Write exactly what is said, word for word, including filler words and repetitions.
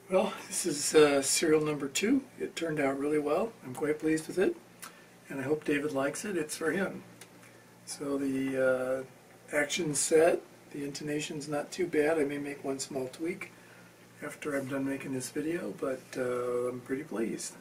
Well, this is uh, serial number two. It turned out really well. I'm quite pleased with it, and I hope David likes it. It's for him. So the uh, action's set, the intonation's not too bad. I may make one small tweak after I'm done making this video, but uh, I'm pretty pleased.